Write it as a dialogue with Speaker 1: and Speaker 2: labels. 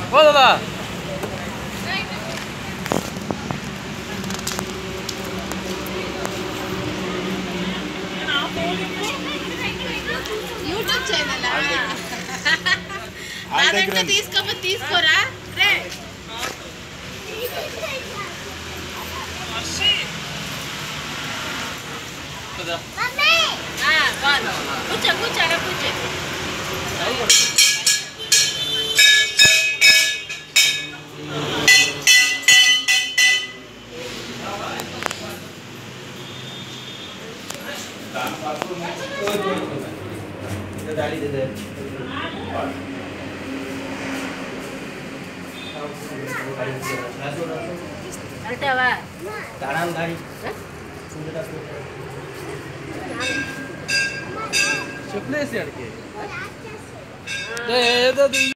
Speaker 1: ओ दादा
Speaker 2: YouTube channel అదంతా తీసుకోరా రే కూర్చో కూర్చో కూర్చో
Speaker 3: गाड़ी दे दे
Speaker 2: అంటావా
Speaker 3: ताराम गाड़ी
Speaker 1: చెప్పలేసి అడిగి ఏదో